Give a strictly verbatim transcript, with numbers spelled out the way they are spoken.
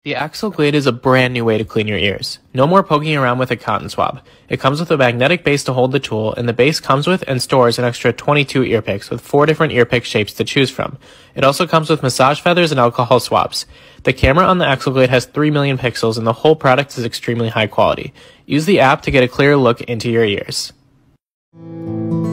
The Axle Glade is a brand new way to clean your ears. No more poking around with a cotton swab. It comes with a magnetic base to hold the tool, and the base comes with and stores an extra twenty-two ear picks with four different ear pick shapes to choose from. It also comes with massage feathers and alcohol swabs. The camera on the Axle Glade has three million pixels, and the whole product is extremely high quality. Use the app to get a clearer look into your ears.